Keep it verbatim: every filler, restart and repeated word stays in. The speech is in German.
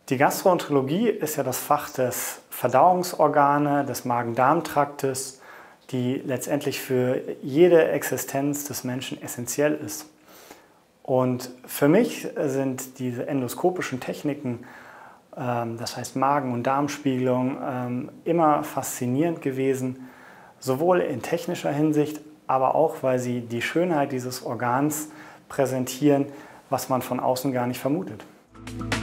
Die Gastroenterologie ist ja das Fach des Verdauungsorgane, des Magen-Darm-Traktes, die letztendlich für jede Existenz des Menschen essentiell ist. Und für mich sind diese endoskopischen Techniken, das heißt Magen- und Darmspiegelung, immer faszinierend gewesen, sowohl in technischer Hinsicht, aber auch, weil sie die Schönheit dieses Organs präsentieren, was man von außen gar nicht vermutet.